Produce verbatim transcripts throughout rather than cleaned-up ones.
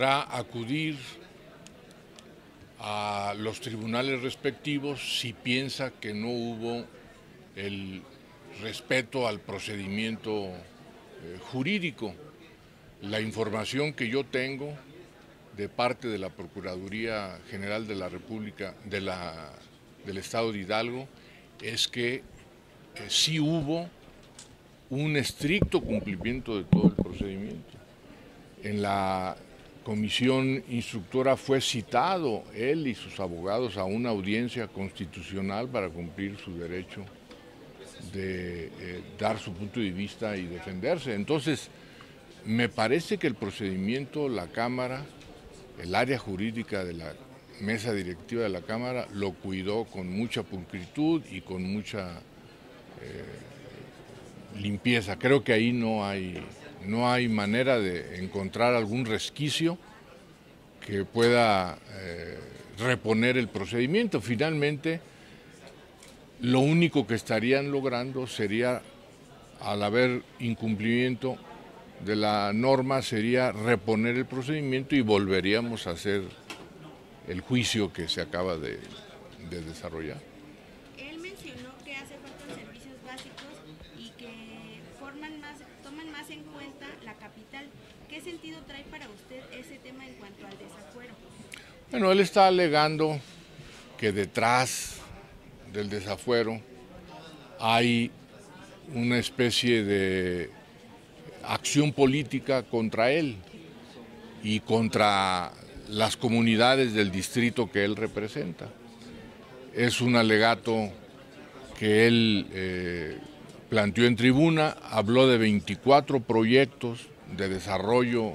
podrá acudir a los tribunales respectivos si piensa que no hubo el respeto al procedimiento eh, jurídico. La información que yo tengo de parte de la Procuraduría General de la República, de la, del Estado de Hidalgo, es que eh, sí hubo un estricto cumplimiento de todo el procedimiento. En la comisión instructora fue citado él y sus abogados a una audiencia constitucional para cumplir su derecho de eh, dar su punto de vista y defenderse. Entonces, me parece que el procedimiento, la Cámara, el área jurídica de la mesa directiva de la Cámara lo cuidó con mucha pulcritud y con mucha eh, limpieza. Creo que ahí no hay, no hay manera de encontrar algún resquicio que pueda eh, reponer el procedimiento. Finalmente, lo único que estarían logrando sería, al haber incumplimiento de la norma, sería reponer el procedimiento y volveríamos a hacer el juicio que se acaba de, de desarrollar. Él mencionó que hace falta servicios básicos y que forman más, toman más en cuenta la capital. ¿Qué sentido trae para usted ese tema en cuanto al desafuero? Bueno, él está alegando que detrás del desafuero hay una especie de acción política contra él y contra las comunidades del distrito que él representa. Es un alegato que él eh, planteó en tribuna, habló de veinticuatro proyectos de desarrollo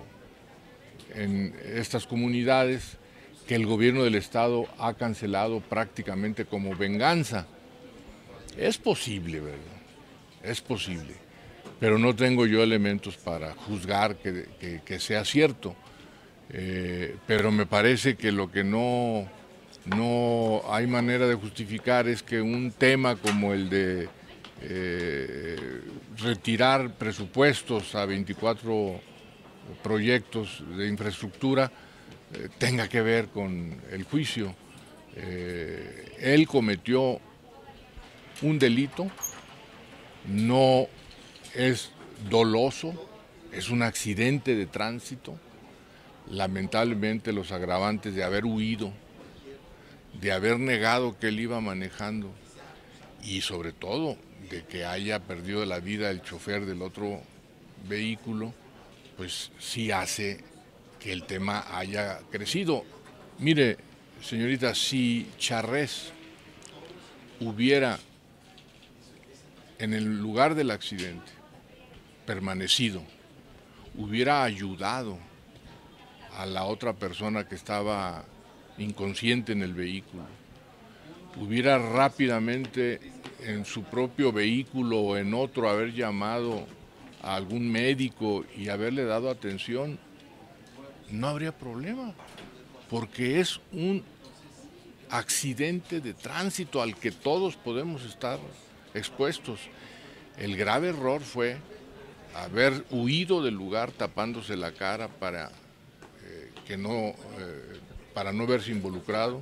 en estas comunidades que el gobierno del estado ha cancelado prácticamente como venganza. Es posible, ¿verdad? Es posible. Pero no tengo yo elementos para juzgar que, que, que sea cierto. Eh, pero me parece que lo que no, no hay manera de justificar es que un tema como el de eh, retirar presupuestos a veinticuatro proyectos de infraestructura eh, tenga que ver con el juicio. Eh, él cometió un delito, no es doloso, es un accidente de tránsito. Lamentablemente los agravantes de haber huido, de haber negado que él iba manejando y sobre todo de que haya perdido la vida el chofer del otro vehículo, pues sí hace que el tema haya crecido. Mire, señorita, si Charrés hubiera en el lugar del accidente permanecido, hubiera ayudado a la otra persona que estaba inconsciente en el vehículo, hubiera rápidamente en su propio vehículo o en otro haber llamado a algún médico y haberle dado atención, no habría problema, porque es un accidente de tránsito al que todos podemos estar expuestos. El grave error fue haber huido del lugar tapándose la cara para, eh, que no, eh, para no verse involucrado,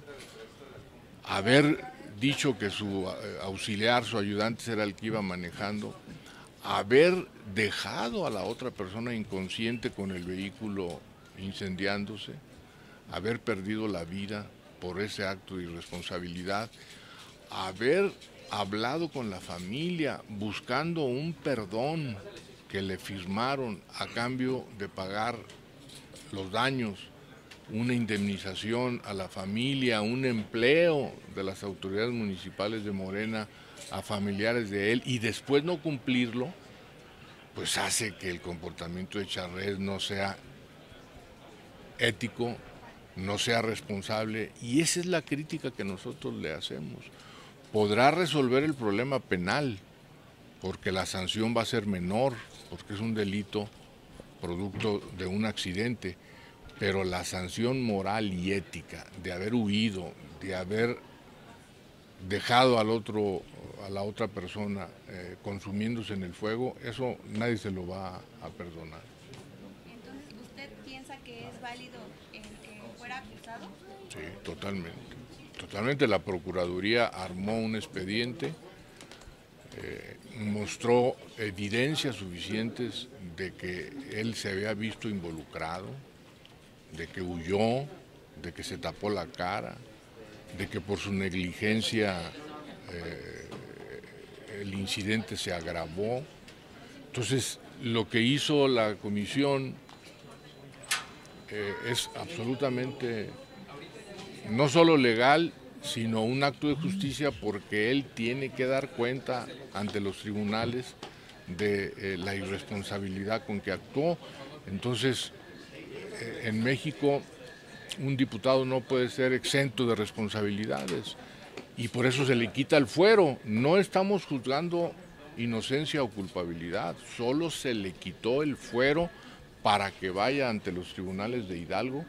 haber dicho que su eh, auxiliar, su ayudante era el que iba manejando, haber dejado a la otra persona inconsciente con el vehículo incendiándose, haber perdido la vida por ese acto de irresponsabilidad, haber hablado con la familia buscando un perdón que le firmaron a cambio de pagar los daños, una indemnización a la familia, un empleo de las autoridades municipales de Morena a familiares de él y después no cumplirlo, pues hace que el comportamiento de Charrés no sea ético, no sea responsable, y esa es la crítica que nosotros le hacemos. Podrá resolver el problema penal, porque la sanción va a ser menor, porque es un delito producto de un accidente, pero la sanción moral y ética de haber huido, de haber dejado al otro, a la otra persona eh, consumiéndose en el fuego, eso nadie se lo va a perdonar. Entonces, ¿usted piensa que es válido el que fuera acusado? Sí, totalmente. Totalmente. La Procuraduría armó un expediente, eh, mostró evidencias suficientes de que él se había visto involucrado, de que huyó, de que se tapó la cara, de que por su negligencia eh, el incidente se agravó. Entonces, lo que hizo la comisión eh, es absolutamente no solo legal, sino un acto de justicia, porque él tiene que dar cuenta ante los tribunales de eh, la irresponsabilidad con que actuó. Entonces, eh, en México un diputado no puede ser exento de responsabilidades y por eso se le quita el fuero. No estamos juzgando inocencia o culpabilidad, solo se le quitó el fuero para que vaya ante los tribunales de Hidalgo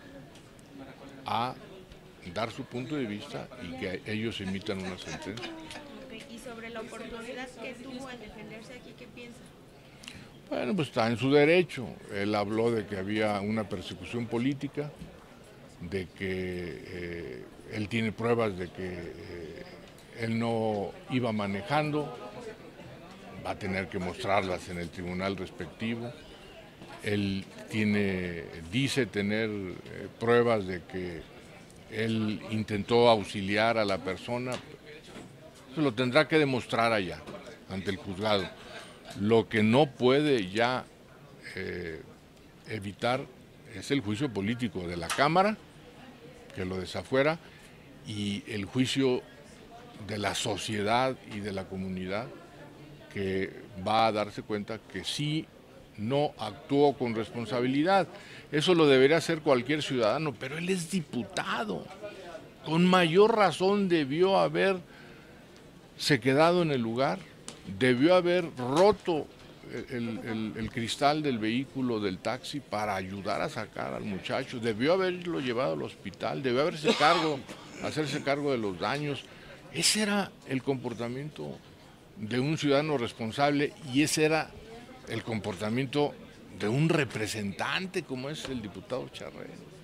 a dar su punto de vista y que ellos emitan una sentencia. Okay. Y sobre la oportunidad que tuvo al defenderse aquí, ¿qué piensa? Bueno, pues está en su derecho. Él habló de que había una persecución política, de que eh, él tiene pruebas de que eh, él no iba manejando, va a tener que mostrarlas en el tribunal respectivo. Él tiene, dice tener eh, pruebas de que él intentó auxiliar a la persona, eso lo tendrá que demostrar allá, ante el juzgado. Lo que no puede ya eh, evitar es el juicio político de la Cámara, que lo desafuera, y el juicio de la sociedad y de la comunidad, que va a darse cuenta que sí no actuó con responsabilidad. Eso lo debería hacer cualquier ciudadano, pero él es diputado. Con mayor razón debió haberse quedado en el lugar, debió haber roto el, el, el cristal del vehículo, del taxi, para ayudar a sacar al muchacho, debió haberlo llevado al hospital, debió haberse cargo, hacerse cargo de los daños. Ese era el comportamiento de un ciudadano responsable y ese era el comportamiento de un representante como es el diputado Charret.